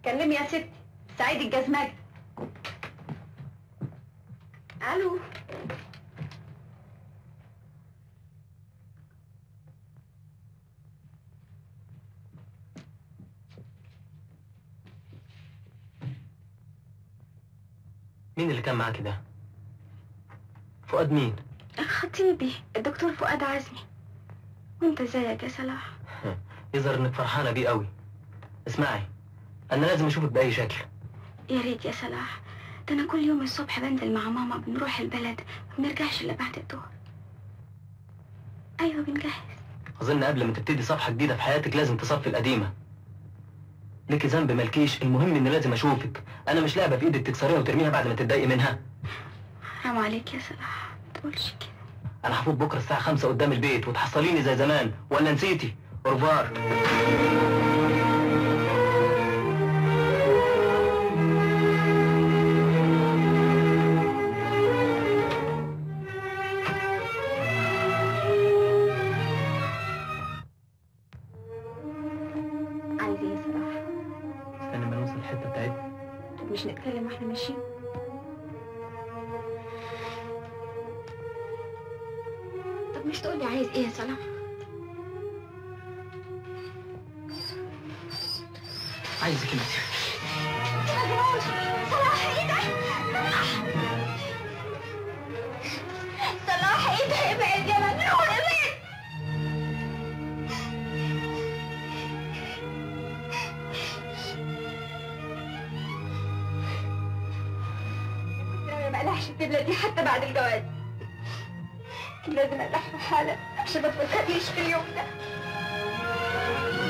كلمي يا ستي سعيد الجزمجي. الو. مين اللي كان معاكي ده؟ فؤاد مين؟ خطيبي الدكتور فؤاد عزمي. وانت ازيك يا صلاح؟ يظهر انك فرحانه بيه قوي. اسمعي، انا لازم اشوفك باي شكل. يا ريت يا صلاح، ده انا كل يوم الصبح بنزل مع ماما بنروح البلد ما بنرجعش الا بعد الظهر. ايوه بنجهز. اظن قبل ما تبتدي صفحه جديده في حياتك لازم تصفي القديمه. ليكي ذنب مالكيش، المهم اني لازم اشوفك. انا مش لعبه في ايدك تكسريها وترميها بعد ما تتضايقي منها. حرام عليك يا صلاح، ما تقولش كده. انا هفوت بكره الساعه 5 قدام البيت وتحصليني زي زمان، ولا نسيتي؟ اورفار. عايز ايه يا صلاح؟ استنى ما نوصل الحته بتاعتنا. طب مش نتكلم واحنا ماشيين؟ طب مش تقولي عايز ايه يا صلاح؟ عايزك انت. مجنون صلاح، ايه ده؟ صلاح ايه ده؟ ابعد يا مجنون ابعد. ما اقلعش الدبله دي حتى بعد الجواز. لازم اقلعها حالا عشان ما تفكرنيش في اليوم ده.